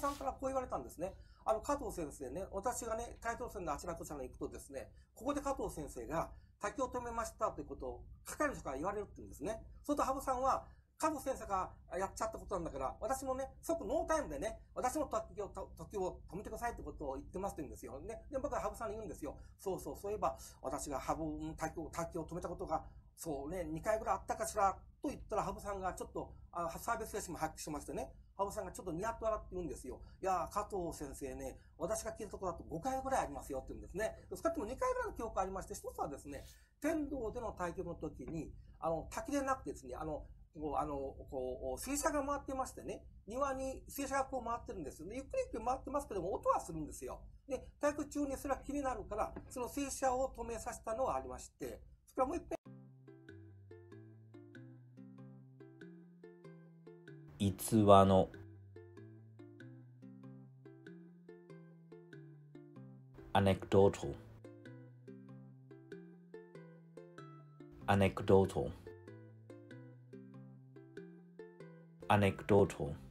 さんからこう言われたんですね。加藤先生ね、私がね、タイトル戦であちらこちらに行くとですね、ここで加藤先生が滝を止めましたということを、係の人から言われるって言うんですね。そうすると羽生さんは、加藤先生がやっちゃったことなんだから、私もね、即ノータイムでね、私の時を止めてくださいってことを言ってますって言うんですよ。ね。で、僕は羽生さんに言うんですよ。そういえば、私が滝を止めたことが、そうね、2回ぐらいあったかしら、と言ったら、羽生さんがちょっと、サービス精神も発揮しましてね、羽生さんがちょっとニヤッと笑って言うんですよ。いや加藤先生ね、私が聞いたところだと5回ぐらいありますよって言うんですね。少なくとも2回ぐらいの記憶がありまして、一つはですね、天童での対局の時に、滝でなくてですね、水車が回ってましてね、庭に水車がこう回ってるんですよね。ゆっくりゆっくり回ってますけども、音はするんですよ。で、体育中にそれは気になるから、その水車を止めさせたのがありまして、それからもう一遍、 逸話のanecdotal anecdotal anecdotal